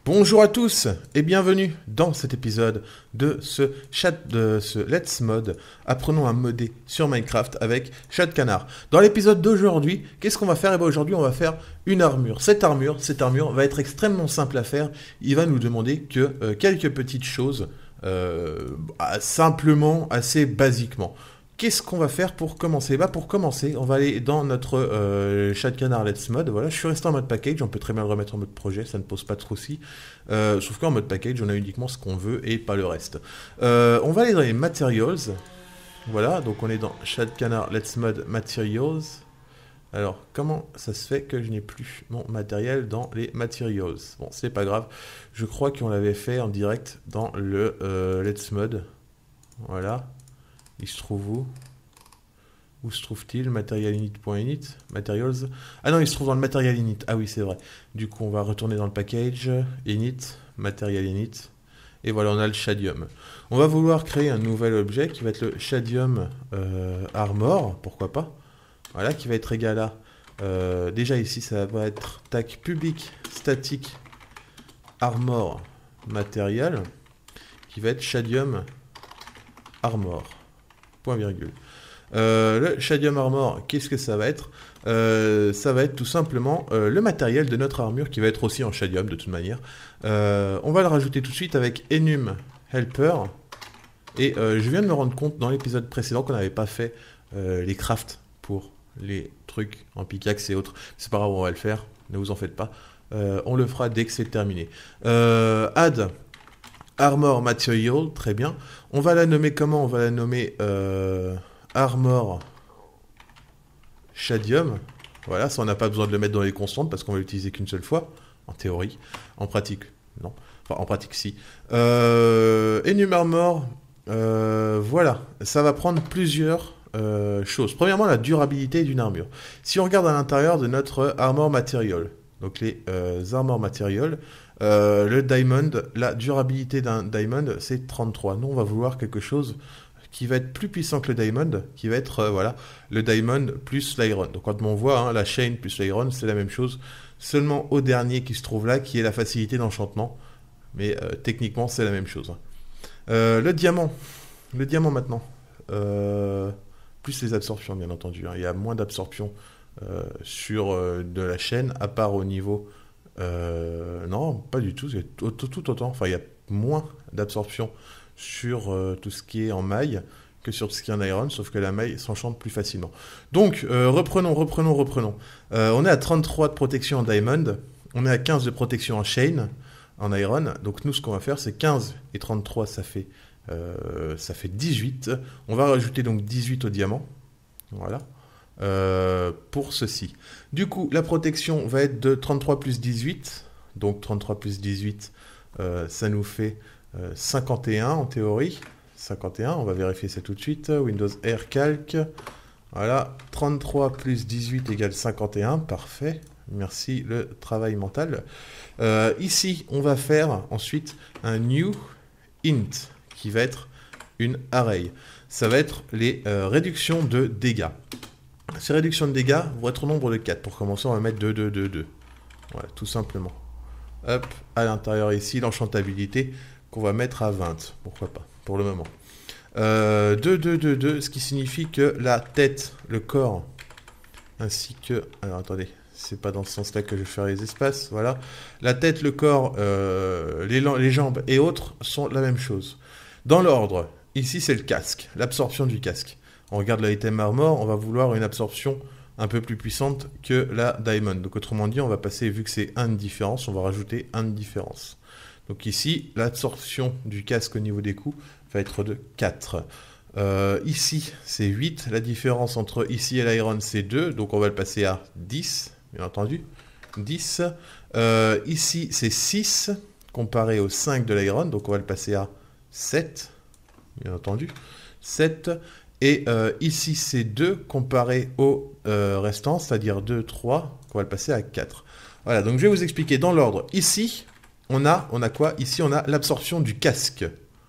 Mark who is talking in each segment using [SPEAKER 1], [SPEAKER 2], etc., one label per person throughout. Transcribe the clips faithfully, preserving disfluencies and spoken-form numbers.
[SPEAKER 1] Bonjour à tous et bienvenue dans cet épisode de ce chat de ce Let's Mod. Apprenons à modder sur Minecraft avec Chat Canard. Dans l'épisode d'aujourd'hui, qu'est-ce qu'on va faire? Et bien aujourd'hui, on va faire une armure. Cette armure, cette armure va être extrêmement simple à faire. Il va nous demander que euh, quelques petites choses, euh, simplement, assez basiquement. Qu'est-ce qu'on va faire pour commencer? Bah pour commencer, on va aller dans notre euh, Chat Canard Let's Mod. Voilà, je suis resté en mode package, on peut très bien le remettre en mode projet, ça ne pose pas de soucis. Euh, sauf qu'en mode package, on a uniquement ce qu'on veut et pas le reste. Euh, on va aller dans les materials. Voilà, donc on est dans Chat Canard Let's Mod Materials. Alors, comment ça se fait que je n'ai plus mon matériel dans les materials? Bon, c'est pas grave. Je crois qu'on l'avait fait en direct dans le euh, Let's Mod. Voilà. Il se trouve où? Où se trouve-t-il? Material init.init Materials. Ah non, il se trouve dans le material init. Ah oui, c'est vrai. Du coup, on va retourner dans le package. Init, material init. Et voilà, on a le shadium. On va vouloir créer un nouvel objet qui va être le shadium euh, armor. Pourquoi pas? Voilà, qui va être égal à... Euh, déjà ici, ça va être tag public static armor material. Qui va être shadium armor. Point virgule. Euh, le Shadium Armor, qu'est-ce que ça va être? euh, Ça va être tout simplement euh, le matériel de notre armure qui va être aussi en Shadium de toute manière. Euh, on va le rajouter tout de suite avec Enum Helper. Et euh, je viens de me rendre compte dans l'épisode précédent qu'on n'avait pas fait euh, les crafts pour les trucs en pickaxe et autres. C'est pas grave, on va le faire, ne vous en faites pas. Euh, on le fera dès que c'est terminé. Euh, add Armor Material, très bien. On va la nommer comment? On va la nommer euh, Armor Shadium. Voilà, ça on n'a pas besoin de le mettre dans les constantes parce qu'on va l'utiliser qu'une seule fois, en théorie. En pratique, non. Enfin, en pratique, si. Euh, Enum Armor, euh, voilà. Ça va prendre plusieurs euh, choses. Premièrement, la durabilité d'une armure. Si on regarde à l'intérieur de notre Armor Material, donc les euh, Armor Material, Euh, le diamond, la durabilité d'un diamond, c'est trente-trois. Nous, on va vouloir quelque chose qui va être plus puissant que le diamond, qui va être, euh, voilà, le diamond plus l'iron. Donc, quand on voit hein, la chain plus l'iron, c'est la même chose, seulement au dernier qui se trouve là, qui est la facilité d'enchantement. Mais euh, techniquement, c'est la même chose. Euh, le diamant, le diamant maintenant, euh, plus les absorptions, bien entendu. Hein. Il y a moins d'absorption euh, sur euh, de la chaîne, à part au niveau... Euh, non, pas du tout, c'est tout, tout, tout autant. Enfin, il y a moins d'absorption sur euh, tout ce qui est en maille que sur tout ce qui est en iron, sauf que la maille s'enchante plus facilement. Donc, euh, reprenons, reprenons, reprenons. Euh, on est à trente-trois de protection en diamond, on est à quinze de protection en chain, en iron. Donc, nous, ce qu'on va faire, c'est quinze et trente-trois, ça fait, euh, ça fait dix-huit. On va rajouter donc dix-huit au diamant. Voilà. Euh, pour ceci. Du coup, la protection va être de trente-trois plus dix-huit. Donc trente-trois plus dix-huit, euh, ça nous fait euh, cinquante et un en théorie. cinquante et un, on va vérifier ça tout de suite. Windows R Calc. Voilà, trente-trois plus dix-huit égale cinquante et un. Parfait. Merci le travail mental. Euh, ici, on va faire ensuite un new int qui va être une array. Ça va être les euh, réductions de dégâts. Ces réductions de dégâts vont être au nombre de quatre. Pour commencer, on va mettre deux, deux, deux, deux. Voilà, tout simplement. Hop, à l'intérieur ici, l'enchantabilité qu'on va mettre à vingt. Pourquoi pas, pour le moment. Euh, deux, deux, deux, deux, ce qui signifie que la tête, le corps, ainsi que... Alors, attendez, c'est pas dans ce sens-là que je vais faire les espaces. Voilà. La tête, le corps, euh, les, les jambes et autres sont la même chose. Dans l'ordre, ici, c'est le casque, l'absorption du casque. On regarde l'item armor, on va vouloir une absorption un peu plus puissante que la diamond. Donc autrement dit, on va passer, vu que c'est un de différence, on va rajouter un de différence. Donc ici, l'absorption du casque au niveau des coups va être de quatre. Euh, ici, c'est huit. La différence entre ici et l'iron, c'est deux. Donc on va le passer à dix, bien entendu. dix. Euh, ici, c'est six, comparé au cinq de l'iron. Donc on va le passer à sept, bien entendu. sept. Et euh, ici, c'est deux comparé au euh, restant, c'est-à-dire deux, trois, qu'on va le passer à quatre. Voilà, donc je vais vous expliquer dans l'ordre. Ici, on a, on a quoi? Ici, on a l'absorption du casque.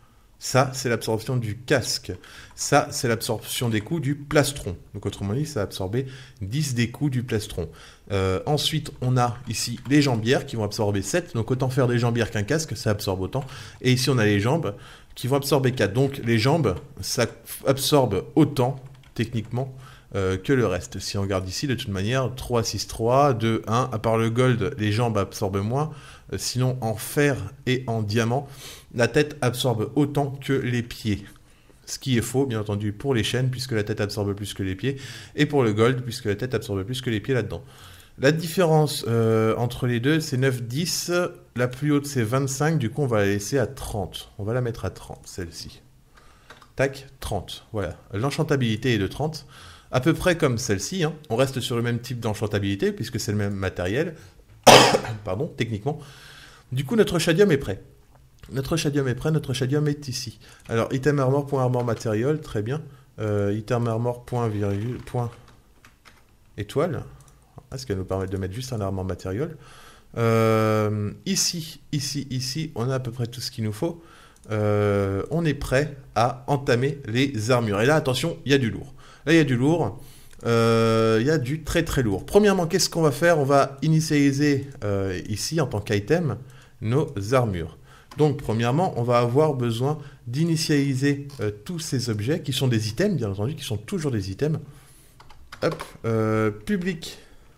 [SPEAKER 1] Ça, c'est l'absorption du casque. Ça, c'est l'absorption des coups du plastron. Donc, autrement dit, ça va absorber dix des coups du plastron. Euh, ensuite, on a ici les jambières qui vont absorber sept. Donc, autant faire des jambières qu'un casque, ça absorbe autant. Et ici, on a les jambes qui vont absorber quatre. Donc, les jambes, ça absorbe autant, techniquement, euh, que le reste. Si on regarde ici, de toute manière, trois, six, trois, deux, un. À part le gold, les jambes absorbent moins. Euh, sinon, en fer et en diamant, la tête absorbe autant que les pieds. Ce qui est faux, bien entendu, pour les chaînes, puisque la tête absorbe plus que les pieds, et pour le gold, puisque la tête absorbe plus que les pieds là-dedans. La différence euh, entre les deux, c'est neuf, dix. La plus haute, c'est vingt-cinq. Du coup, on va la laisser à trente. On va la mettre à trente, celle-ci. Tac, trente. Voilà. L'enchantabilité est de trente. À peu près comme celle-ci. Hein. On reste sur le même type d'enchantabilité, puisque c'est le même matériel. Pardon, techniquement. Du coup, notre shadium est prêt. Notre shadium est prêt, notre shadium est ici. Alors, item armor, point armor matériel, très bien. Euh, item armor, point virgule, point étoile. Ce qui va nous permettre de mettre juste un armor matériel. Euh, ici, ici, ici, on a à peu près tout ce qu'il nous faut. Euh, on est prêt à entamer les armures. Et là, attention, il y a du lourd. Là, il y a du lourd. Euh, il y a du très très lourd. Premièrement, qu'est-ce qu'on va faire? On va initialiser euh, ici, en tant qu'item, nos armures. Donc, premièrement, on va avoir besoin d'initialiser euh, tous ces objets, qui sont des items, bien entendu, qui sont toujours des items. Hop, euh, public.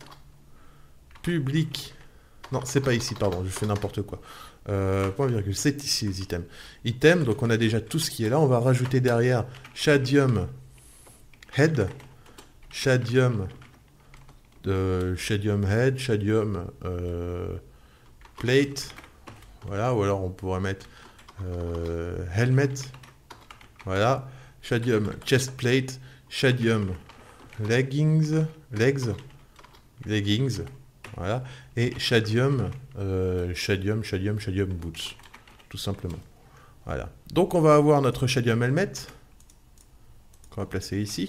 [SPEAKER 1] Public. Non, c'est pas ici, pardon, je fais n'importe quoi. Euh, point virgule, c'est ici les items. Item, donc on a déjà tout ce qui est là. On va rajouter derrière Shadium Head. Shadium, euh, Shadium Head, Shadium euh, Plate. Voilà, ou alors on pourrait mettre euh, Helmet. Voilà. Shadium Chest Plate. Shadium Leggings. Legs. Leggings. Voilà. Et Shadium, euh, Shadium, Shadium, Shadium Boots. Tout simplement. Voilà. Donc on va avoir notre Shadium Helmet. Qu'on va placer ici.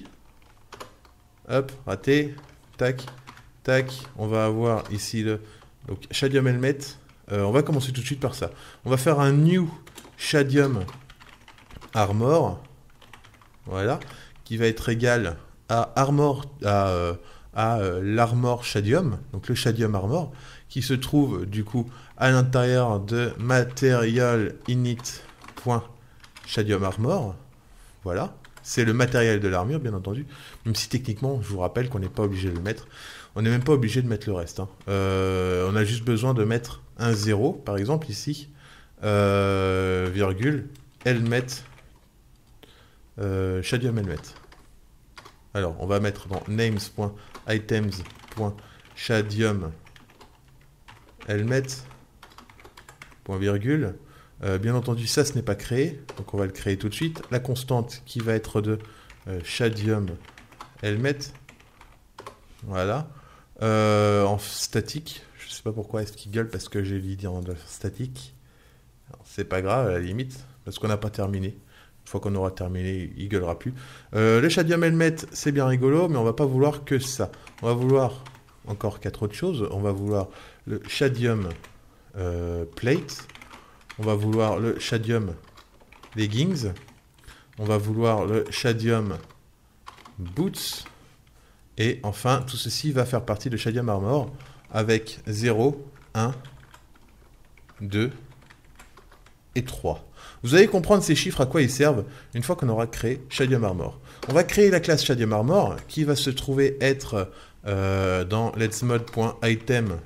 [SPEAKER 1] Hop, raté. Tac, tac. On va avoir ici le donc, Shadium Helmet. Euh, on va commencer tout de suite par ça. On va faire un New Shadium Armor. Voilà. Qui va être égal à Armor... à... Euh, à euh, l'Armor Shadium, donc le Shadium Armor, qui se trouve du coup à l'intérieur de Material Init.Shadium Armor. Voilà, c'est le matériel de l'armure, bien entendu, même si techniquement, je vous rappelle qu'on n'est pas obligé de le mettre. On n'est même pas obligé de mettre le reste. Hein. Euh, on a juste besoin de mettre un zéro, par exemple, ici, euh, virgule, helmet, euh, Shadium Helmet. Alors, on va mettre dans names.items.shadium helmet, point virgule. Euh, bien entendu, ça, ce n'est pas créé, donc on va le créer tout de suite. La constante qui va être de euh, shadium helmet. Voilà. Euh, en statique, je ne sais pas pourquoi est-ce qu'il gueule, parce que j'ai l'idée en statique. C'est pas grave, à la limite, parce qu'on n'a pas terminé. Une fois qu'on aura terminé, il gueulera plus. Euh, le Shadium Helmet, c'est bien rigolo, mais on va pas vouloir que ça. On va vouloir encore quatre autres choses. On va vouloir le Shadium euh, Plate. On va vouloir le Shadium Leggings. On va vouloir le Shadium Boots. Et enfin, tout ceci va faire partie de Shadium Armor avec zéro, un, deux et trois. Vous allez comprendre ces chiffres, à quoi ils servent, une fois qu'on aura créé Shadium Armor. On va créer la classe Shadium Armor, qui va se trouver être euh, dans letsmod.item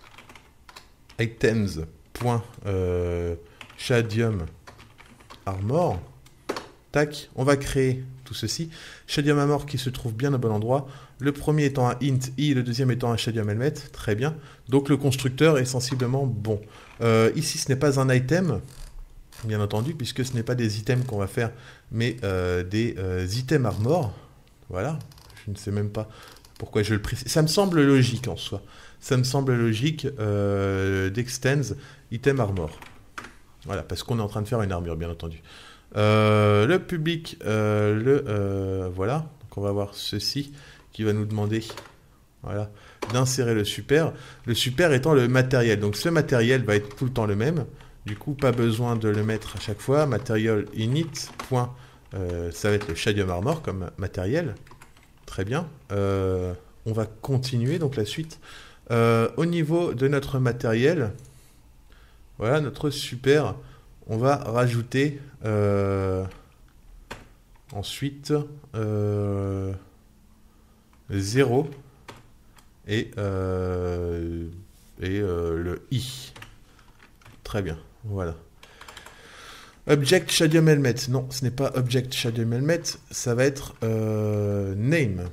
[SPEAKER 1] items.shadium armor. Tac, on va créer tout ceci. Shadium Armor qui se trouve bien au bon endroit. Le premier étant un int i, le deuxième étant un Shadium Helmet. Très bien. Donc le constructeur est sensiblement bon. Euh, ici, ce n'est pas un item, bien entendu, puisque ce n'est pas des items qu'on va faire, mais euh, des euh, items armor. Voilà. Je ne sais même pas pourquoi je le précise. Ça me semble logique en soi. Ça me semble logique euh, d'extends item armor. Voilà, parce qu'on est en train de faire une armure, bien entendu. Euh, le public, euh, le euh, voilà. Donc on va avoir ceci qui va nous demander, voilà, d'insérer le super. Le super étant le matériel. Donc ce matériel va être tout le temps le même. Du coup, pas besoin de le mettre à chaque fois. Material init. Point, euh, ça va être le Shadium Armor comme matériel. Très bien. Euh, on va continuer donc la suite. Euh, au niveau de notre matériel, voilà notre super. On va rajouter euh, ensuite euh, zéro et, euh, et euh, le i. Très bien. Voilà. Object Shadium Helmet. Non, ce n'est pas Object Shadium Helmet. Ça va être euh, Name.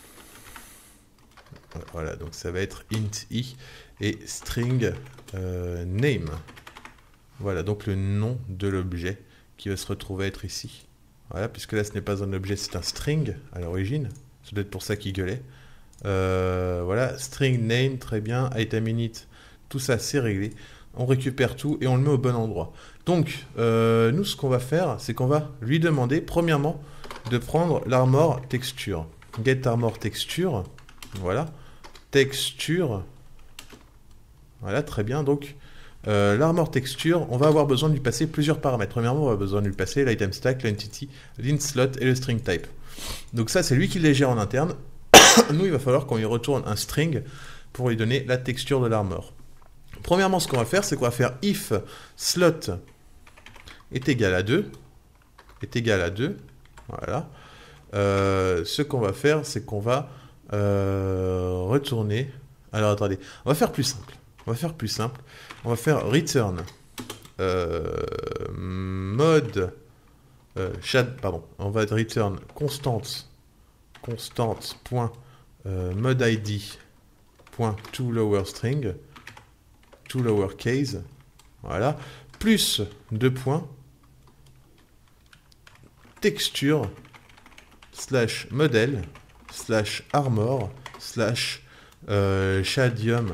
[SPEAKER 1] Voilà, donc ça va être int i et string euh, name. Voilà, donc le nom de l'objet qui va se retrouver être ici. Voilà, puisque là ce n'est pas un objet, c'est un string à l'origine. C'est peut-être pour ça qu'il gueulait. Euh, voilà, string name, très bien. Item init, tout ça c'est réglé. On récupère tout et on le met au bon endroit. Donc, euh, nous ce qu'on va faire, c'est qu'on va lui demander, premièrement, de prendre l'armor texture. Get armor texture. Voilà. Texture. Voilà, très bien. Donc, euh, l'armor texture, on va avoir besoin de lui passer plusieurs paramètres. Premièrement, on va avoir besoin de lui passer l'item stack, l'entity, l'int slot et le string type. Donc ça, c'est lui qui les gère en interne. Nous, il va falloir qu'on lui retourne un string pour lui donner la texture de l'armor. Premièrement, ce qu'on va faire, c'est qu'on va faire if slot est égal à deux. Est égal à deux. Voilà. Euh, ce qu'on va faire, c'est qu'on va Euh, retourner. Alors attendez, on va faire plus simple. On va faire plus simple. On va faire return euh, mode euh, shad, pardon. On va return constante constante point euh, mode id point to lower string to lower case. Voilà. Plus deux points texture slash modèle slash armor slash euh, shadium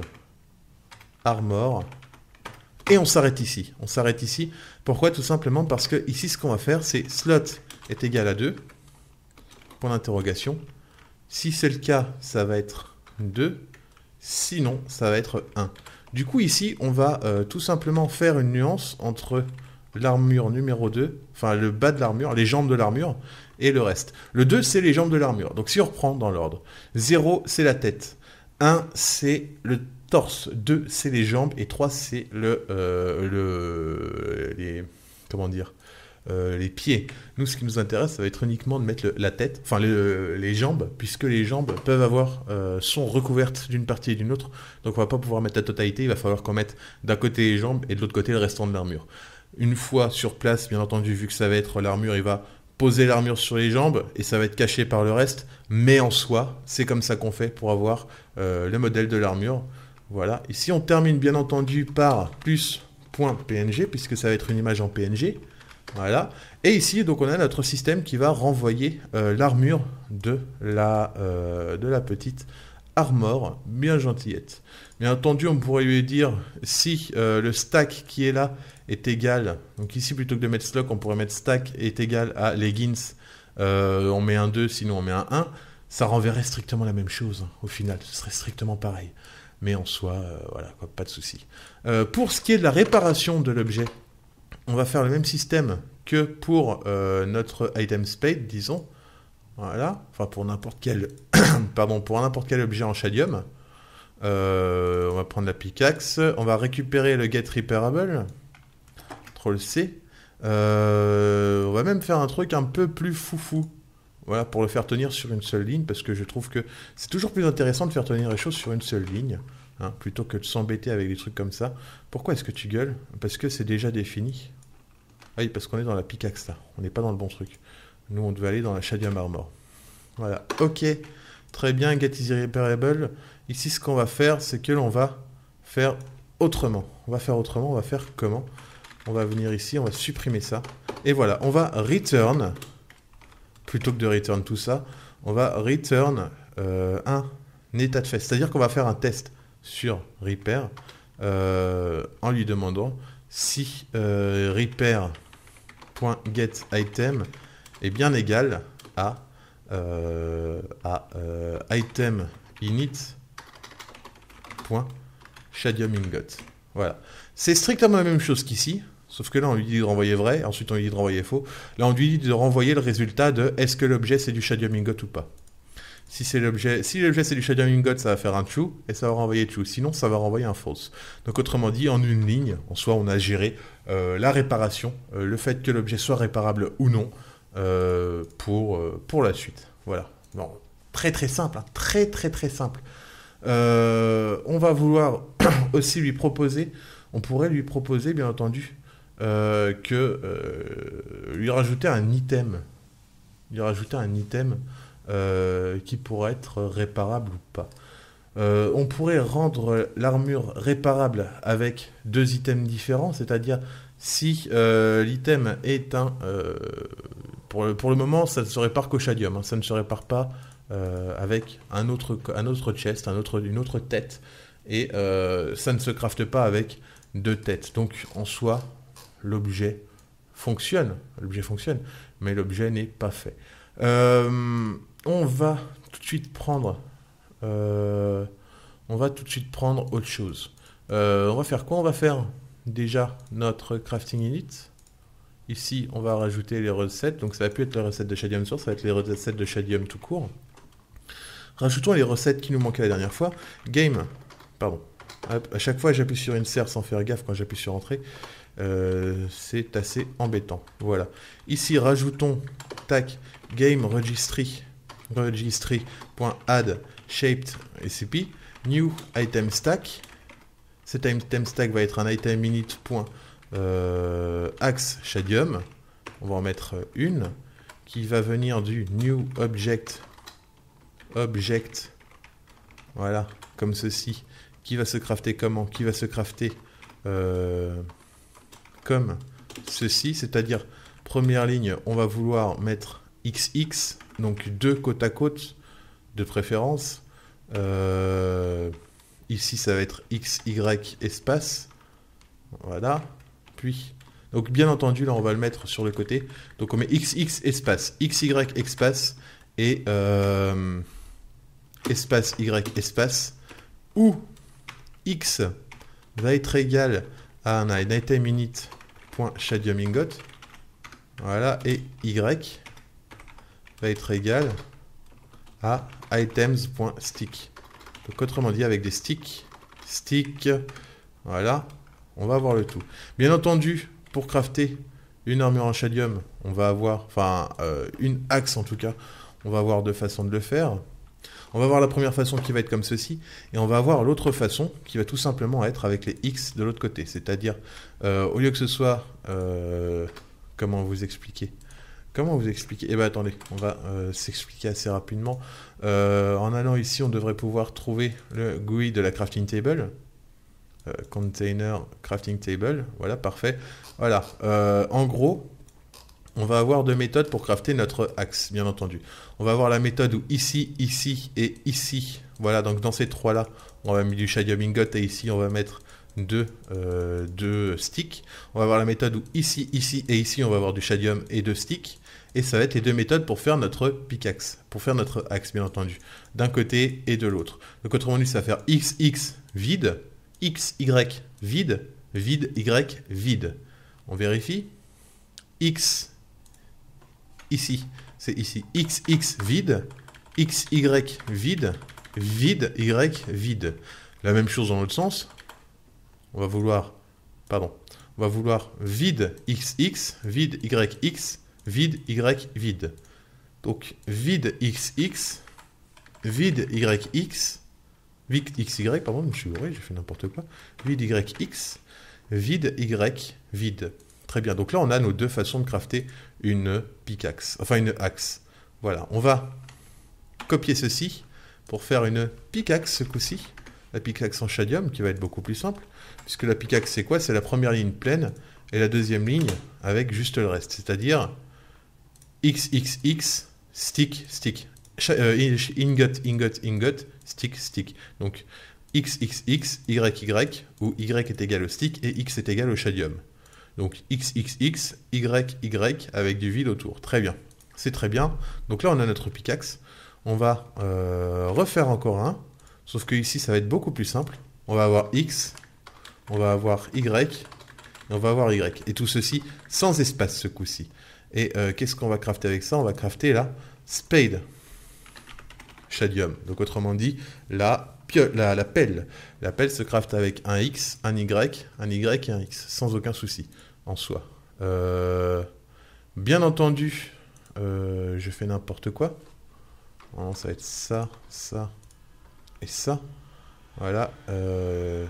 [SPEAKER 1] armor et on s'arrête ici. On s'arrête ici. Pourquoi? Tout simplement parce que ici ce qu'on va faire c'est slot est égal à deux. Point d'interrogation. Si c'est le cas, ça va être deux. Sinon, ça va être un. Du coup ici, on va euh, tout simplement faire une nuance entre l'armure numéro deux, enfin le bas de l'armure, les jambes de l'armure, et le reste. Le deux, c'est les jambes de l'armure. Donc si on reprend dans l'ordre, zéro, c'est la tête. un, c'est le torse. deux, c'est les jambes. Et trois, c'est le, euh, le... les... Comment dire euh, les pieds. Nous, ce qui nous intéresse, ça va être uniquement de mettre le, la tête, enfin le, les jambes, puisque les jambes peuvent avoir, euh, sont recouvertes d'une partie et d'une autre. Donc on va pas pouvoir mettre la totalité, il va falloir qu'on mette d'un côté les jambes et de l'autre côté le restant de l'armure. Une fois sur place, bien entendu, vu que ça va être l'armure, il va poser l'armure sur les jambes et ça va être caché par le reste, mais en soi, c'est comme ça qu'on fait pour avoir euh, le modèle de l'armure. Voilà. Ici, on termine bien entendu par plus .png, puisque ça va être une image en P N G. Voilà. Et ici, donc, on a notre système qui va renvoyer euh, l'armure de, la, euh, de la petite armor, bien gentillette. Bien entendu, on pourrait lui dire si euh, le stack qui est là est égal, donc ici plutôt que de mettre slot, on pourrait mettre stack est égal à leggings, euh, on met un deux, sinon on met un un, ça renverrait strictement la même chose, hein, au final, ce serait strictement pareil. Mais en soi, euh, voilà, quoi, pas de souci. Euh, pour ce qui est de la réparation de l'objet, on va faire le même système que pour euh, notre item spade, disons. Voilà, enfin pour n'importe quel, pardon, pour n'importe quel objet en Shadium. Euh, on va prendre la pickaxe, on va récupérer le get repairable, contrôle C. Euh, on va même faire un truc un peu plus foufou. Voilà, pour le faire tenir sur une seule ligne, parce que je trouve que c'est toujours plus intéressant de faire tenir les choses sur une seule ligne, hein, plutôt que de s'embêter avec des trucs comme ça. Pourquoi est-ce que tu gueules? Parce que c'est déjà défini. Ah oui, parce qu'on est dans la pickaxe là, on n'est pas dans le bon truc. Nous, on devait aller dans la Shadium Armor. Voilà, ok, très bien, get is repairable. Ici, ce qu'on va faire, c'est que l'on va faire autrement. On va faire autrement, on va faire comment? On va venir ici, on va supprimer ça. Et voilà, on va return... Plutôt que de return tout ça, on va return euh, un état de fait. C'est-à-dire qu'on va faire un test sur repair euh, en lui demandant si euh, repair.getItem est bien égal à, euh, à euh, item init.shadium ingot. Voilà. C'est strictement la même chose qu'ici, sauf que là on lui dit de renvoyer vrai, ensuite on lui dit de renvoyer faux. Là on lui dit de renvoyer le résultat de est-ce que l'objet c'est du Shadium Ingot ou pas. Si c'est l'objet, si l'objet c'est du Shadium Ingot, ça va faire un true et ça va renvoyer true. Sinon, ça va renvoyer un false. Donc autrement dit, en une ligne, en soi, on a géré euh, la réparation, euh, le fait que l'objet soit réparable ou non euh, pour euh, pour la suite. Voilà. Bon, très très simple, hein. très très très simple. Euh, on va vouloir aussi lui proposer, on pourrait lui proposer, bien entendu, euh, que euh, lui rajouter un item, lui rajouter un item. Euh, qui pourrait être réparable ou pas. Euh, on pourrait rendre l'armure réparable avec deux items différents, c'est-à-dire si euh, l'item est un... Euh, pour, le, pour le moment, ça ne se répare qu'au Shadium, hein, ça ne se répare pas euh, avec un autre, un autre chest, un autre, une autre tête, et euh, ça ne se crafte pas avec deux têtes. Donc en soi, l'objet fonctionne, l'objet fonctionne, mais l'objet n'est pas fait. Euh, on va tout de suite prendre euh, on va tout de suite prendre autre chose. Euh, on va faire quoi? On va faire déjà notre crafting init. Ici on va rajouter les recettes, donc ça va plus être les recettes de Shadium Source, ça va être les recettes de Shadium tout court. Rajoutons les recettes qui nous manquaient la dernière fois. Game, pardon, à chaque fois j'appuie sur insert sans faire gaffe quand j'appuie sur entrée. Euh, c'est assez embêtant. Voilà. Ici, rajoutons tac game registry registry.add shaped recipe new item stack. Cet item stack va être un item init. Euh, axe Shadium. On va en mettre une qui va venir du new object object. Voilà, comme ceci. Qui va se crafter comment? Qui va se crafter euh, comme ceci, c'est-à-dire première ligne, on va vouloir mettre X X, donc deux côte à côte de préférence. Euh, ici, ça va être X Y espace. Voilà. Puis, donc bien entendu, là, on va le mettre sur le côté. Donc on met X X espace, X Y espace et euh, espace Y espace, où X va être égal à un item init.shadium ingot. Voilà, et Y va être égal à items.stick. Donc autrement dit, avec des sticks, stick, voilà, on va avoir le tout. Bien entendu, pour crafter une armure en Shadium, on va avoir, enfin, euh, une axe en tout cas, on va avoir deux façons de le faire. On va voir la première façon qui va être comme ceci, et on va avoir l'autre façon qui va tout simplement être avec les X de l'autre côté. C'est-à-dire, euh, au lieu que ce soit... Euh, comment vous expliquer Comment vous expliquer Eh bien, attendez, on va euh, s'expliquer assez rapidement. Euh, en allant ici, on devrait pouvoir trouver le G U I de la crafting table. Euh, container crafting table, voilà, parfait. Voilà, euh, en gros... on va avoir deux méthodes pour crafter notre axe, bien entendu. On va avoir la méthode où ici, ici et ici, voilà, donc dans ces trois-là, on va mettre du Shadium Ingot et ici, on va mettre deux, euh, deux sticks. On va avoir la méthode où ici, ici et ici, on va avoir du Shadium et deux sticks. Et ça va être les deux méthodes pour faire notre pickaxe, pour faire notre axe, bien entendu, d'un côté et de l'autre. Donc autrement dit, ça va faire X X vide, X Y vide, vide Y vide. On vérifie. X ici, c'est ici, X X vide, X Y vide, vide Y vide. La même chose dans l'autre sens. On va vouloir, pardon, on va vouloir vide X X, vide Y X, vide Y vide. Donc vide X X, vide Y X, vide X Y, pardon, je me suis bourré, j'ai fait n'importe quoi. Vide Y X, vide Y vide. Très bien, donc là on a nos deux façons de crafter une pickaxe, enfin une axe. Voilà, on va copier ceci pour faire une pickaxe ce coup-ci. La pickaxe en Shadium qui va être beaucoup plus simple, puisque la pickaxe c'est quoi? C'est la première ligne pleine et la deuxième ligne avec juste le reste, c'est-à-dire X X X, stick, stick, euh, ingot, ingot, ingot, stick, stick. Donc X X X, Y Y, où Y est égal au stick et X est égal au Shadium. Donc X X X, Y Y avec du vide autour. Très bien. C'est très bien. Donc là, on a notre pickaxe. On va euh, refaire encore un. Sauf que ici, ça va être beaucoup plus simple. On va avoir X. on va avoir Y, et on va avoir Y. Et tout ceci sans espace ce coup-ci. Et euh, qu'est-ce qu'on va crafter avec ça? On va crafter la spade shadium. Donc autrement dit, la, la, la pelle. La pelle se crafte avec un X, un Y, un Y et un X, sans aucun souci en soi. Euh, bien entendu, euh, je fais n'importe quoi. Non, ça va être ça, ça et ça. Voilà. Euh,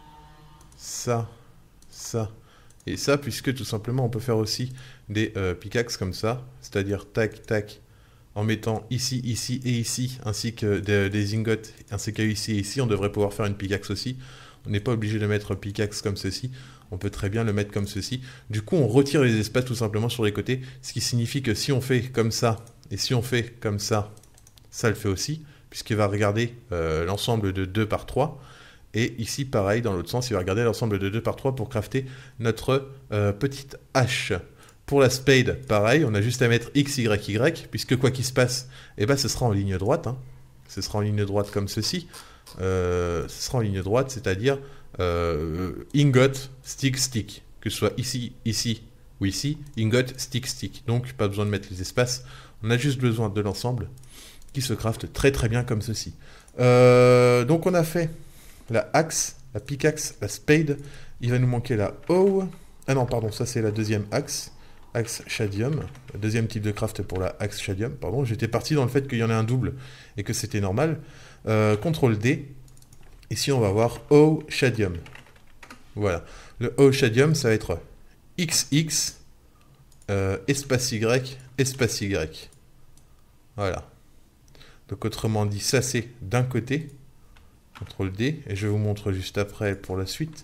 [SPEAKER 1] ça, ça et ça, puisque tout simplement on peut faire aussi des euh, pickaxes comme ça, c'est-à-dire tac, tac, en mettant ici, ici et ici, ainsi que des, des ingots, ainsi qu'ici et ici, on devrait pouvoir faire une pickaxe aussi. On n'est pas obligé de mettre pickaxe comme ceci, on peut très bien le mettre comme ceci. Du coup, on retire les espaces tout simplement sur les côtés, ce qui signifie que si on fait comme ça, et si on fait comme ça, ça le fait aussi, puisqu'il va regarder euh, l'ensemble de deux par trois. Et ici, pareil, dans l'autre sens, il va regarder l'ensemble de deux par trois pour crafter notre euh, petite hache. Pour la spade, pareil, on a juste à mettre X, Y, Y, puisque quoi qu'il se passe, eh ben, ce sera en ligne droite. Hein. Ce sera en ligne droite comme ceci. Euh, ce sera en ligne droite, c'est-à-dire euh, ingot, stick, stick. Que ce soit ici, ici ou ici, ingot, stick, stick. Donc, pas besoin de mettre les espaces. On a juste besoin de l'ensemble qui se crafte très très bien comme ceci. Euh, donc, on a fait la axe, la pickaxe, la spade. Il va nous manquer la hoe. Ah non, pardon, ça c'est la deuxième axe. Axe shadium. Le deuxième type de craft pour la axe shadium. Pardon, j'étais parti dans le fait qu'il y en ait un double et que c'était normal. Euh, contrôle D. Ici, on va voir hoe shadium. Voilà. Le hoe shadium, ça va être X X, euh, espace Y, espace Y. Voilà. Donc, autrement dit, ça c'est d'un côté. contrôle D, et je vous montre juste après pour la suite.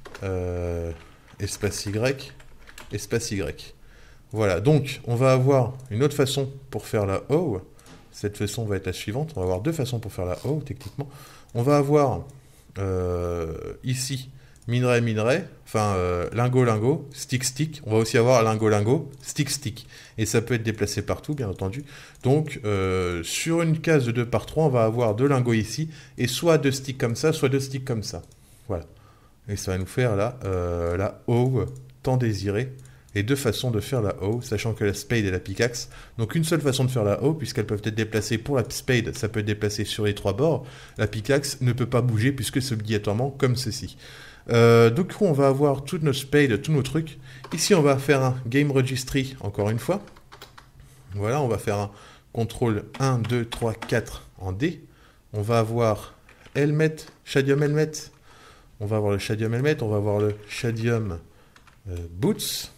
[SPEAKER 1] Euh, espace Y, espace Y. Voilà, donc on va avoir une autre façon pour faire la hoe. Cette façon va être la suivante. On va avoir deux façons pour faire la hoe, techniquement. On va avoir euh, ici minerai, minerai, enfin euh, lingot, lingot, stick, stick. On va aussi avoir lingot, lingot, stick, stick. Et ça peut être déplacé partout, bien entendu. Donc, euh, sur une case de deux par trois, on va avoir deux lingots ici, et soit deux sticks comme ça, soit deux sticks comme ça. Voilà. Et ça va nous faire là, euh, la hoe tant désirée. Et deux façons de faire la hoe, sachant que la spade et la pickaxe. Donc une seule façon de faire la hoe, puisqu'elles peuvent être déplacées. Pour la spade, ça peut être déplacé sur les trois bords. La pickaxe ne peut pas bouger, puisque c'est obligatoirement comme ceci. Euh, donc on va avoir toutes nos spades, tous nos trucs. Ici, on va faire un game registry, encore une fois. Voilà, on va faire un contrôle un, deux, trois, quatre en D. On va avoir helmet, shadium helmet. On va avoir le shadium helmet, on va avoir le shadium euh, boots.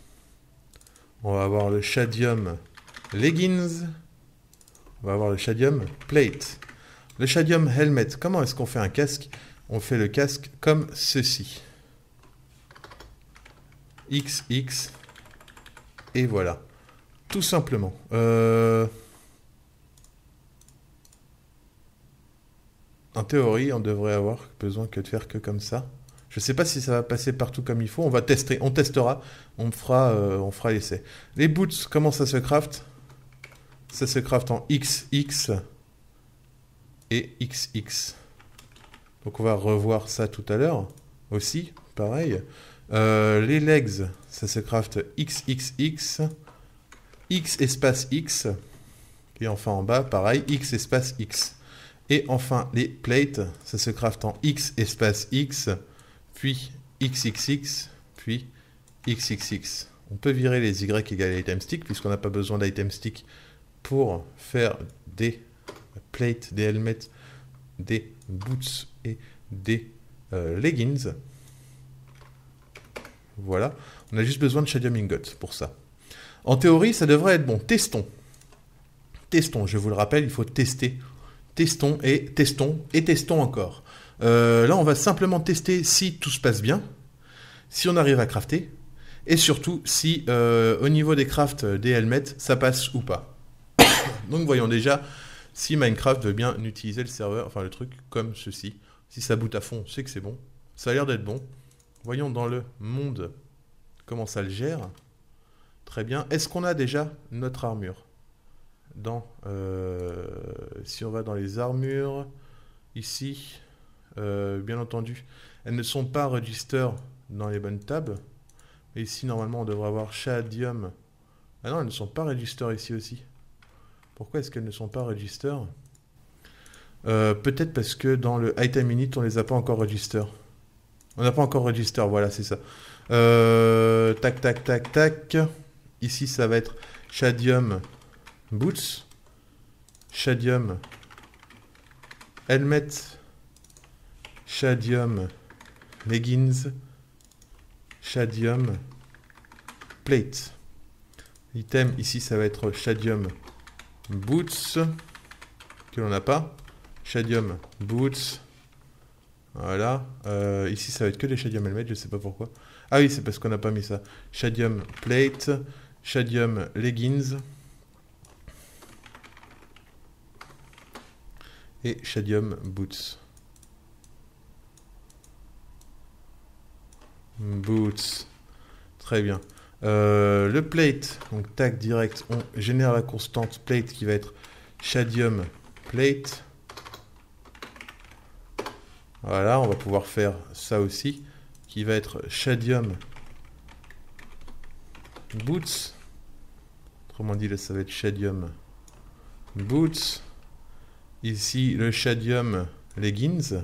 [SPEAKER 1] On va avoir le shadium leggings. On va avoir le shadium plate. Le shadium helmet, comment est-ce qu'on fait un casque? On fait le casque comme ceci. X X. Et voilà. Tout simplement. Euh... En théorie, on devrait avoir besoin que de faire que comme ça. Je ne sais pas si ça va passer partout comme il faut. On va tester, on testera, on fera, euh, on fera l'essai. Les boots, comment ça se craft? Ça se craft en X X et X X. Donc on va revoir ça tout à l'heure aussi, pareil. Euh, les legs, ça se craft X X X, X espace X, et enfin en bas, pareil, X espace X. Et enfin les plates, ça se craft en X espace X, puis X X X, puis X X X. On peut virer les Y égale item stick, puisqu'on n'a pas besoin d'item stick pour faire des plates, des helmets, des boots et des euh, leggings. Voilà. On a juste besoin de shadium ingot pour ça. En théorie, ça devrait être bon. Testons. Testons. Je vous le rappelle, il faut tester. Testons et testons et testons encore. Euh, là, on va simplement tester si tout se passe bien, si on arrive à crafter, et surtout si euh, au niveau des crafts des helmets, ça passe ou pas. Donc voyons déjà si Minecraft veut bien utiliser le serveur, enfin le truc comme ceci. Si ça boot à fond, c'est que c'est bon. Ça a l'air d'être bon. Voyons dans le monde comment ça le gère. Très bien. Est-ce qu'on a déjà notre armure? Dans, euh, si on va dans les armures, ici, euh, bien entendu, elles ne sont pas register dans les bonnes tabs. Et ici, normalement, on devrait avoir Shadium. Ah non, elles ne sont pas register ici aussi. Pourquoi est-ce qu'elles ne sont pas register? euh, Peut-être parce que dans le item init, on les a pas encore register. On n'a pas encore register, voilà, c'est ça. Euh, tac, tac, tac, tac. Ici, ça va être Shadium Boots. Shadium Helmet. Shadium Leggings. Shadium Plate. Item, ici, ça va être Shadium Boots. Que l'on n'a pas. Shadium Boots. Voilà. Euh, ici, ça va être que des Shadium Helmet, je sais pas pourquoi. Ah oui, c'est parce qu'on n'a pas mis ça. Shadium Plate. Shadium Leggings. Et Shadium Boots. Boots. Très bien. Euh, le plate, donc tag direct, on génère la constante plate qui va être Shadium Plate. Voilà, on va pouvoir faire ça aussi, qui va être Shadium Boots. Autrement dit, là, ça va être Shadium Boots. Ici, le Shadium Leggings.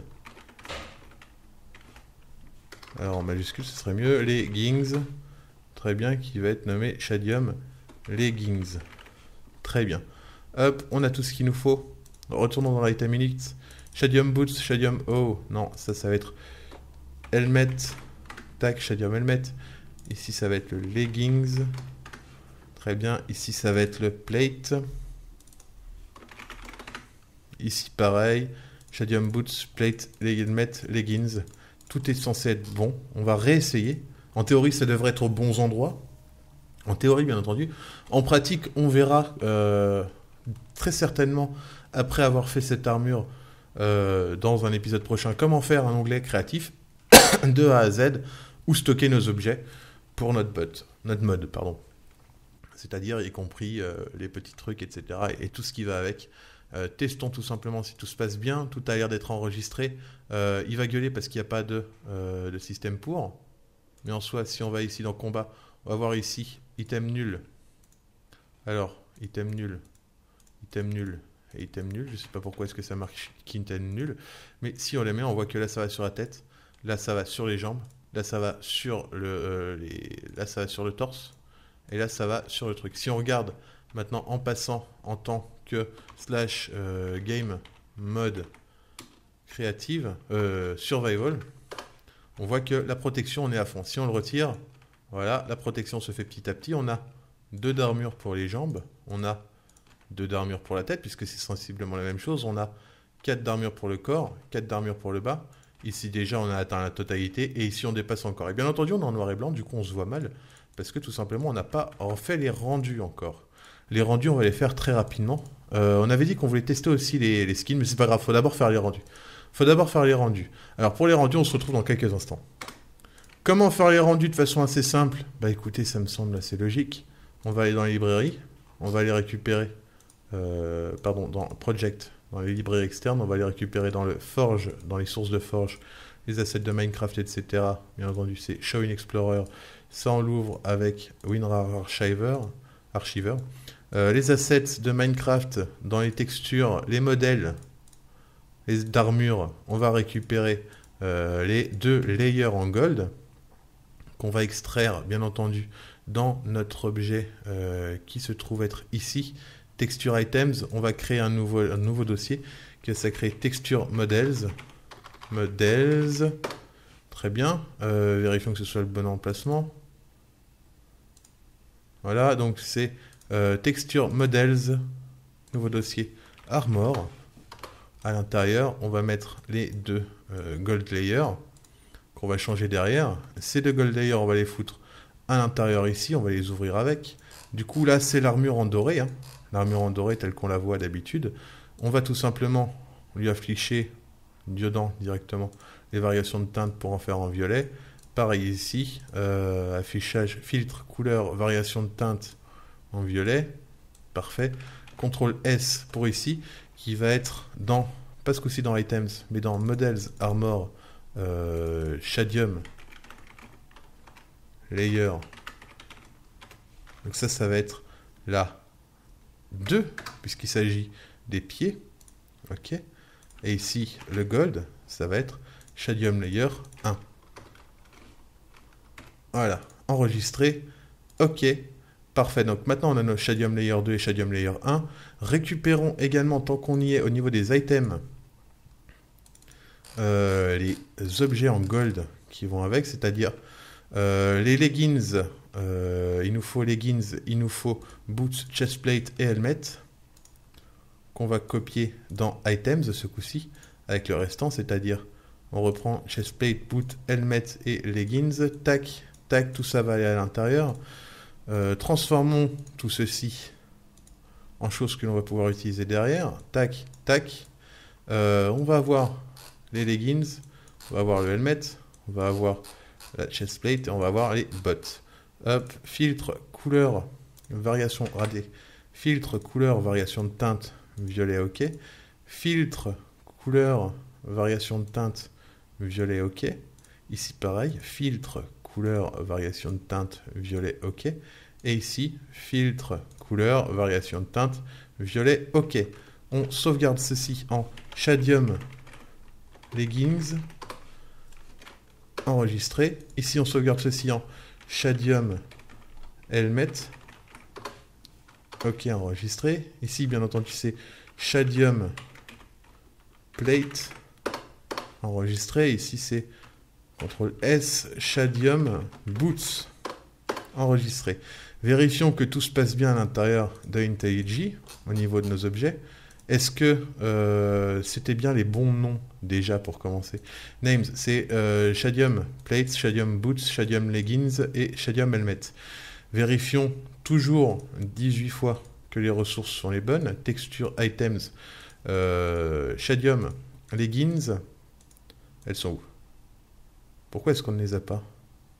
[SPEAKER 1] Alors, en majuscule, ce serait mieux. Leggings. Très bien, qui va être nommé Shadium Leggings. Très bien. Hop, on a tout ce qu'il nous faut. Retournons dans l'item init. Shadium Boots, Shadium... Oh, non, ça, ça va être Helmet. Tac, Shadium Helmet. Ici, ça va être le Leggings. Très bien. Ici, ça va être le Plate. Ici, pareil. Shadium Boots, Plate, Helmet, Leggings. Tout est censé être bon. On va réessayer. En théorie, ça devrait être aux bons endroits. En théorie, bien entendu. En pratique, on verra euh, très certainement, après avoir fait cette armure, euh, dans un épisode prochain, comment faire un onglet créatif de A à Z, où stocker nos objets pour notre bot, notre mode, pardon. C'est-à-dire, y compris euh, les petits trucs, et cetera, et, et tout ce qui va avec. Euh, testons tout simplement si tout se passe bien. Tout a l'air d'être enregistré. Euh, il va gueuler parce qu'il n'y a pas de, euh, de système pour. Mais en soi, si on va ici dans combat, on va voir ici, item nul. Alors, item nul, item nul et item nul. Je ne sais pas pourquoi est-ce que ça marque item nul. Mais si on les met, on voit que là, ça va sur la tête. Là, ça va sur les jambes. Là, ça va sur le, euh, les... là, ça va sur le torse. Et là, ça va sur le truc. Si on regarde maintenant en passant en tant que slash euh, game mode créative, euh, survival, on voit que la protection, on est à fond. Si on le retire, voilà, la protection se fait petit à petit. On a deux d'armure pour les jambes. On a deux d'armure pour la tête, puisque c'est sensiblement la même chose. On a quatre d'armure pour le corps, quatre d'armure pour le bas. Ici, déjà, on a atteint la totalité. Et ici, on dépasse encore. Et bien entendu, on est en noir et blanc. Du coup, on se voit mal. Parce que tout simplement, on n'a pas refait les rendus encore. Les rendus, on va les faire très rapidement. Euh, on avait dit qu'on voulait tester aussi les, les skins, mais c'est pas grave. Il faut d'abord faire les rendus. faut d'abord faire les rendus. Alors pour les rendus, on se retrouve dans quelques instants. Comment faire les rendus de façon assez simple? Bah écoutez, ça me semble assez logique. On va aller dans les librairies, on va les récupérer, euh, pardon, dans Project, dans les librairies externes, on va les récupérer dans le Forge, dans les sources de Forge, les assets de Minecraft, et cetera. Bien entendu, c'est Show in Explorer. Ça, on l'ouvre avec WinRAR Archiver. Archiver. Euh, les assets de Minecraft dans les textures, les modèles d'armure, on va récupérer euh, les deux layers en gold qu'on va extraire bien entendu dans notre objet euh, qui se trouve être ici, texture items. On va créer un nouveau, un nouveau dossier qui va s'appeler texture models. Models, très bien. Euh, vérifions que ce soit le bon emplacement. Voilà, donc c'est euh, texture models, nouveau dossier armor. À l'intérieur, on va mettre les deux euh, gold layers qu'on va changer derrière. Ces deux gold layers, on va les foutre à l'intérieur ici, on va les ouvrir avec. Du coup, là, c'est l'armure en doré, hein. L'armure en doré telle qu'on la voit d'habitude. On va tout simplement lui afficher dedans directement les variations de teinte pour en faire en violet. Pareil ici, euh, affichage, filtre, couleur, variation de teinte en violet. Parfait. contrôle S pour ici, qui va être dans, pas ce coup-ci dans Items, mais dans Models Armor euh, Shadium Layer. Donc ça, ça va être la deux, puisqu'il s'agit des pieds. Ok. Et ici, le gold, ça va être Shadium Layer un. Voilà, enregistré. Ok, parfait. Donc maintenant, on a nos Shadium Layer deux et Shadium Layer un. Récupérons également, tant qu'on y est, au niveau des items, euh, les objets en gold qui vont avec, c'est-à-dire euh, les leggings. Euh, il nous faut leggings, il nous faut boots, chestplate et helmet, qu'on va copier dans items ce coup-ci, avec le restant, c'est-à-dire on reprend chestplate, boot, helmet et leggings, tac, tac, tout ça va aller à l'intérieur. Euh, transformons tout ceci en choses que l'on va pouvoir utiliser derrière, tac, tac. Euh, on va avoir les leggings, on va avoir le helmet, on va avoir la chestplate et on va avoir les bottes. Hop, filtre, couleur, variation radée, filtre, couleur, variation de teinte, violet, ok. Filtre, couleur, variation de teinte, violet, ok. Ici, pareil, filtre, couleur, variation de teinte, violet, ok. Et ici, filtre, couleur, variation de teinte, violet, ok. On sauvegarde ceci en Shadium Leggings, enregistré. Ici, on sauvegarde ceci en Shadium Helmet. Ok, enregistré. Ici, bien entendu, c'est Shadium Plate. Enregistré. Ici, c'est contrôle S, Shadium Boots. Enregistré. Vérifions que tout se passe bien à l'intérieur de IntelliJ, au niveau de nos objets. Est-ce que euh, c'était bien les bons noms déjà pour commencer? Names, c'est euh, Shadium Plates, Shadium Boots, Shadium Leggings et Shadium Helmet. Vérifions toujours dix-huit fois que les ressources sont les bonnes. Texture Items, euh, Shadium Leggings, elles sont où? Pourquoi est-ce qu'on ne les a pas?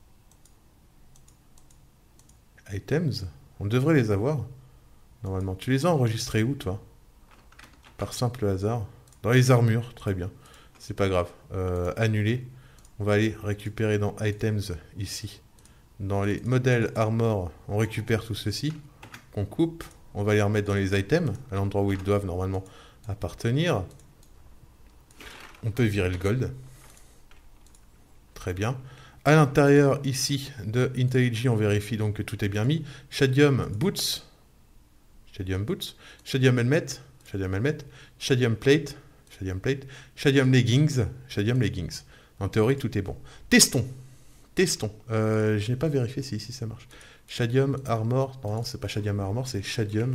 [SPEAKER 1] Items, on devrait les avoir. Normalement, tu les as enregistrés où, toi? Par simple hasard. Dans les armures, très bien. C'est pas grave. Euh, annuler. On va aller récupérer dans Items, ici. Dans les modèles Armor, on récupère tout ceci. Qu'on coupe. On va les remettre dans les items, à l'endroit où ils doivent normalement appartenir. On peut virer le gold. Très bien. À l'intérieur, ici, de IntelliJ, on vérifie donc que tout est bien mis. Shadium Boots. Shadium Boots. Shadium Helmet. Shadium Helmet, Shadium Plate, Shadium Plate, Shadium Leggings, Shadium Leggings. En théorie, tout est bon. Testons. Testons. Euh, je n'ai pas vérifié si ici ça marche. Shadium Armor. Non, c'est pas Shadium Armor, c'est Shadium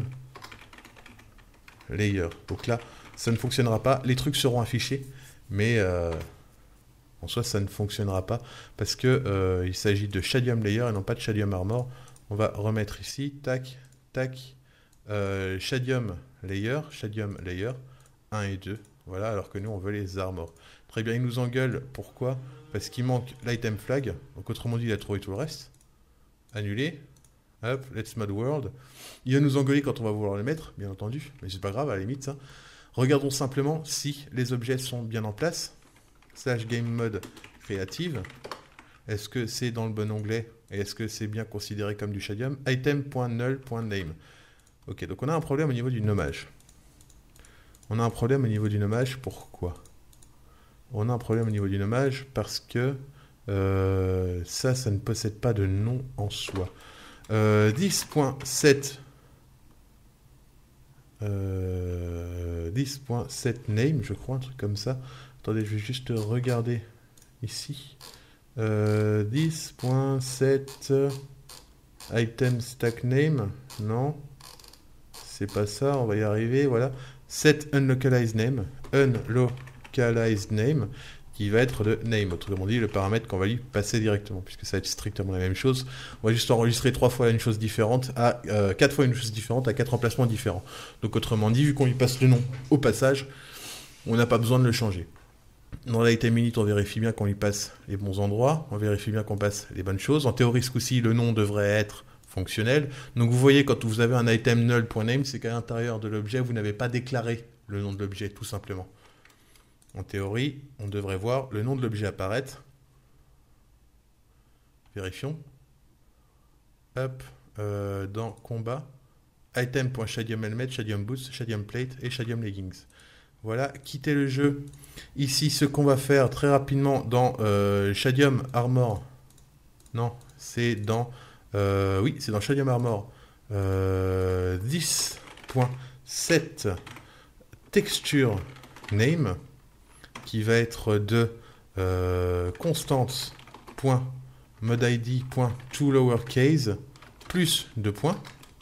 [SPEAKER 1] Layer. Donc là, ça ne fonctionnera pas. Les trucs seront affichés, mais euh, en soi, ça ne fonctionnera pas parce que euh, il s'agit de Shadium Layer et non pas de Shadium Armor. On va remettre ici. Tac, tac. Euh, Shadium Layer, Shadium Layer un et deux, voilà, alors que nous on veut les armors. Très bien, il nous engueule, pourquoi? Parce qu'il manque l'item flag, donc autrement dit il a trouvé tout le reste. Annuler, hop, let's mod world. Il va nous engueuler quand on va vouloir les mettre, bien entendu, mais c'est pas grave, à la limite ça. Regardons simplement si les objets sont bien en place. Slash game mode créative. Est-ce que c'est dans le bon onglet et est-ce que c'est bien considéré comme du Shadium? Item.null.name. Ok, donc on a un problème au niveau du nommage. On a un problème au niveau du nommage, pourquoi? On a un problème au niveau du nommage parce que euh, ça, ça ne possède pas de nom en soi. Euh, dix point sept euh, dix point sept name, je crois, un truc comme ça. Attendez, je vais juste regarder ici. Euh, dix point sept item stack name, non. C'est pas ça, on va y arriver, voilà. Set unlocalized name, unlocalized name, qui va être de name, autrement dit le paramètre qu'on va lui passer directement, puisque ça va être strictement la même chose. On va juste enregistrer trois fois une chose différente, à euh, quatre fois une chose différente, à quatre emplacements différents. Donc autrement dit, vu qu'on lui passe le nom au passage, on n'a pas besoin de le changer. Dans l'item init, on vérifie bien qu'on lui passe les bons endroits, on vérifie bien qu'on passe les bonnes choses. En théorie, ce coup-ci, le nom devrait être fonctionnel. Donc vous voyez, quand vous avez un item null.name, c'est qu'à l'intérieur de l'objet, vous n'avez pas déclaré le nom de l'objet, tout simplement. En théorie, on devrait voir le nom de l'objet apparaître. Vérifions. Hop, euh, dans combat, item.shadium helmet, shadium boots, shadium plate et shadium leggings. Voilà, quitter le jeu. Ici, ce qu'on va faire très rapidement dans euh, shadium armor. Non, c'est dans... Euh, oui, c'est dans shadium armor. Euh, dix point sept texture name qui va être de euh, constante.modeid.toLowerCase plus deux points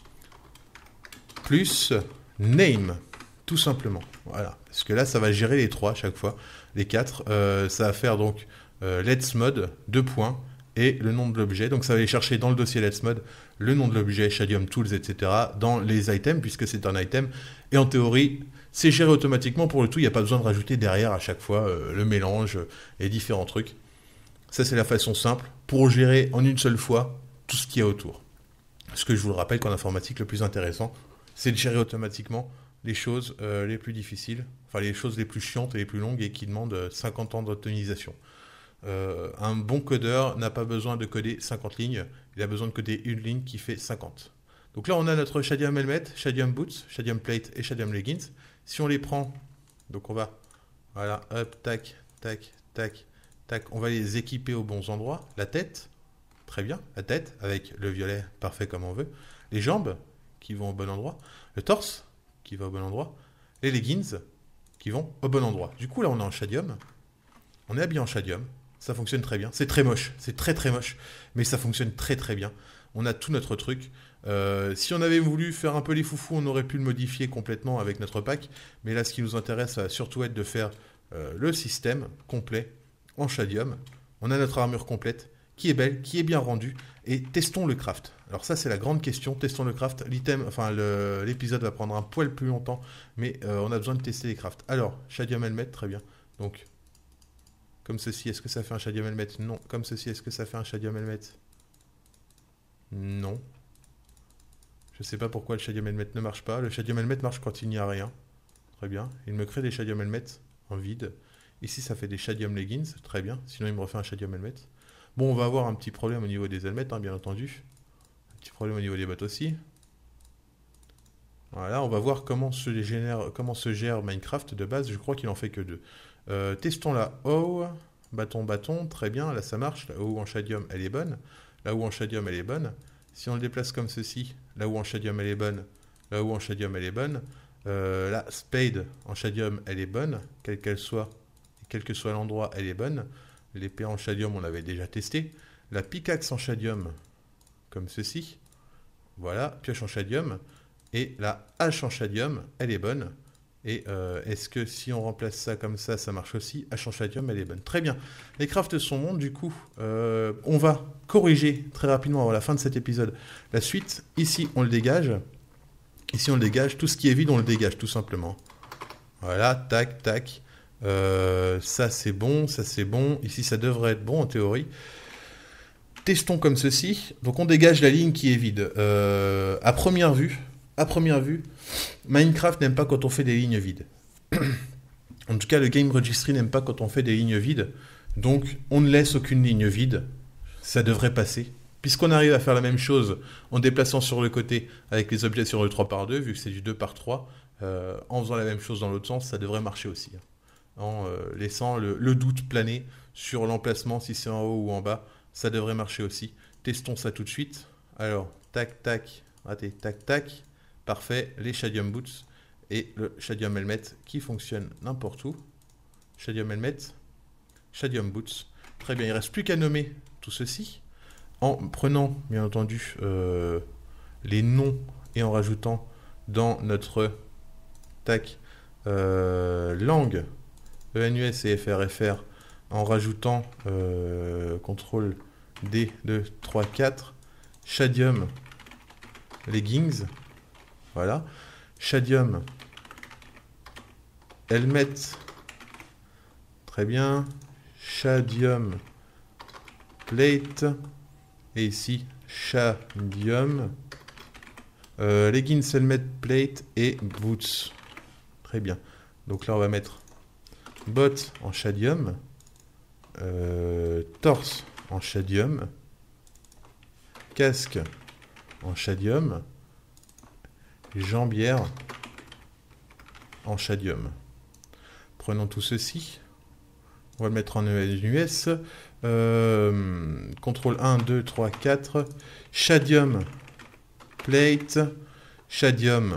[SPEAKER 1] plus name tout simplement. Voilà, parce que là ça va gérer les trois à chaque fois, les quatre. Euh, ça va faire donc euh, let's mode deux points et le nom de l'objet. Donc ça va aller chercher dans le dossier let's mode le nom de l'objet, shadium tools, et cetera dans les items puisque c'est un item. Et en théorie, c'est géré automatiquement pour le tout. Il n'y a pas besoin de rajouter derrière à chaque fois euh, le mélange et différents trucs. Ça c'est la façon simple pour gérer en une seule fois tout ce qu'il y a autour. Parce que je vous le rappelle qu'en informatique, le plus intéressant, c'est de gérer automatiquement les choses euh, les plus difficiles, enfin les choses les plus chiantes et les plus longues et qui demandent euh, cinquante ans d'optimisation. Euh, un bon codeur n'a pas besoin de coder cinquante lignes, il a besoin de coder une ligne qui fait cinquante. Donc là on a notre shadium helmet, shadium boots, shadium plate et shadium leggings. Si on les prend, donc on va, voilà, hop, tac, tac, tac, tac, on va les équiper aux bons endroits. La tête, très bien, la tête avec le violet parfait comme on veut. Les jambes qui vont au bon endroit. Le torse qui va au bon endroit. Les leggings qui vont au bon endroit. Du coup là on est en shadium, on est habillé en shadium. Ça fonctionne très bien. C'est très moche. C'est très très moche. Mais ça fonctionne très très bien. On a tout notre truc. Euh, si on avait voulu faire un peu les foufous, on aurait pu le modifier complètement avec notre pack. Mais là, ce qui nous intéresse, ça va surtout être de faire euh, le système complet en shadium. On a notre armure complète qui est belle, qui est bien rendue. Et testons le craft. Alors ça, c'est la grande question. Testons le craft. L'item, enfin l'épisode va prendre un poil plus longtemps. Mais euh, on a besoin de tester les crafts. Alors, shadium helmet, très bien. Donc... Comme ceci, est-ce que ça fait un shadium helmet? Non. Comme ceci, est-ce que ça fait un shadium helmet? Non. Je ne sais pas pourquoi le shadium helmet ne marche pas. Le shadium helmet marche quand il n'y a rien. Très bien. Il me crée des shadium helmets en vide. Ici, ça fait des shadium leggings. Très bien. Sinon, il me refait un shadium helmet. Bon, on va avoir un petit problème au niveau des helmets, hein, bien entendu. Un petit problème au niveau des bottes aussi. Voilà, on va voir comment se, génère, comment se gère Minecraft de base. Je crois qu'il en fait que deux. Euh, testons la haut, bâton, bâton, très bien, là ça marche, la haut en shadium elle est bonne, là où en shadium elle est bonne, si on le déplace comme ceci, là où en shadium elle est bonne, là où en shadium elle est bonne, euh, la spade en shadium elle est bonne, quelle qu'elle soit, quel que soit l'endroit elle est bonne, l'épée en shadium on l'avait déjà testé, la pickaxe en shadium, comme ceci, voilà, pioche en shadium, et la hache en shadium elle est bonne. Et euh, est-ce que si on remplace ça comme ça, ça marche aussi? Hache en shadium, elle est bonne. Très bien. Les crafts sont bons, du coup, euh, on va corriger très rapidement avant la fin de cet épisode la suite. Ici, on le dégage. Ici, on le dégage. Tout ce qui est vide, on le dégage, tout simplement. Voilà, tac, tac. Euh, ça, c'est bon, ça, c'est bon. Ici, ça devrait être bon, en théorie. Testons comme ceci. Donc, on dégage la ligne qui est vide. Euh, à première vue... À première vue, Minecraft n'aime pas quand on fait des lignes vides. En tout cas, le Game Registry n'aime pas quand on fait des lignes vides. Donc, on ne laisse aucune ligne vide. Ça devrait passer. Puisqu'on arrive à faire la même chose en déplaçant sur le côté avec les objets sur le trois par deux, vu que c'est du deux par trois, euh, en faisant la même chose dans l'autre sens, ça devrait marcher aussi. En euh, laissant le, le doute planer sur l'emplacement, si c'est en haut ou en bas, ça devrait marcher aussi. Testons ça tout de suite. Alors, tac, tac, raté, tac, tac. Parfait, les shadium boots et le shadium helmet qui fonctionne n'importe où. Shadium helmet, shadium boots. Très bien, il ne reste plus qu'à nommer tout ceci en prenant, bien entendu, euh, les noms et en rajoutant dans notre tac euh, langue E N U S et F R F R en rajoutant euh, contrôle D deux trois quatre shadium leggings. Voilà, shadium helmet, très bien, shadium plate, et ici shadium euh, leggings helmet plate et boots. Très bien. Donc là on va mettre bottes en shadium, euh, torse en shadium, casque en shadium, jambière en shadium. Prenons tout ceci, on va le mettre en E N U S, euh, contrôle un, deux, trois, quatre, shadium plate, shadium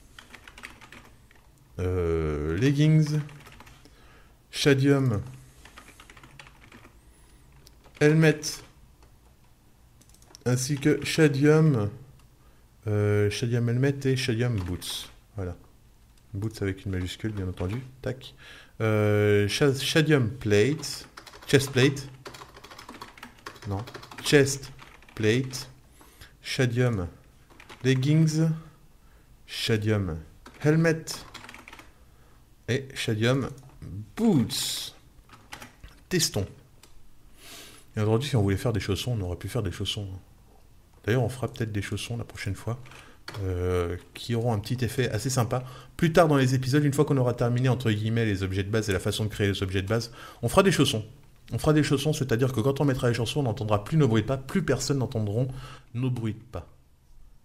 [SPEAKER 1] euh, leggings, shadium helmet, ainsi que shadium, euh, shadium helmet et shadium boots. Voilà. Boots avec une majuscule, bien entendu. Tac. Euh, shadium plate, chest plate. Non. Chest plate, shadium leggings, shadium helmet et shadium boots. Testons. Et aujourd'hui, si on voulait faire des chaussons, on aurait pu faire des chaussons. D'ailleurs, on fera peut-être des chaussons la prochaine fois, euh, qui auront un petit effet assez sympa. Plus tard dans les épisodes, une fois qu'on aura terminé, entre guillemets, les objets de base et la façon de créer les objets de base, on fera des chaussons. On fera des chaussons, c'est-à-dire que quand on mettra les chaussons, on n'entendra plus nos bruits de pas, plus personne n'entendront nos bruits de pas. Pourquoi ?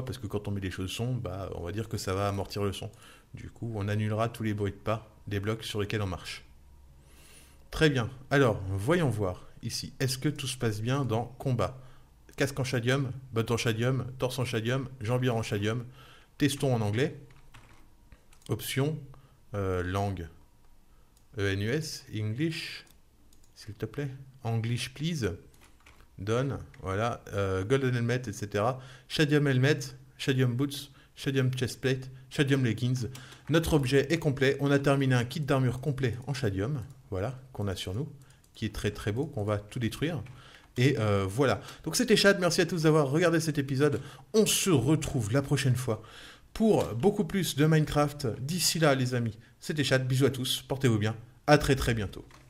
[SPEAKER 1] Parce que quand on met des chaussons, bah, on va dire que ça va amortir le son. Du coup, on annulera tous les bruits de pas des blocs sur lesquels on marche. Très bien. Alors, voyons voir ici. Est-ce que tout se passe bien dans combat ? Casque en shadium, bottes en shadium, torse en shadium, jambière en shadium. Testons en anglais. Option, euh, langue, E N U S, English, s'il te plaît. English, please. Done, voilà. Euh, golden helmet, et cetera. Shadium helmet, shadium boots, shadium chestplate, shadium leggings. Notre objet est complet. On a terminé un kit d'armure complet en shadium, voilà, qu'on a sur nous, qui est très très beau, qu'on va tout détruire. Et euh, voilà. Donc c'était Chad, merci à tous d'avoir regardé cet épisode. On se retrouve la prochaine fois pour beaucoup plus de Minecraft. D'ici là, les amis, c'était Chad, bisous à tous, portez-vous bien, à très très bientôt.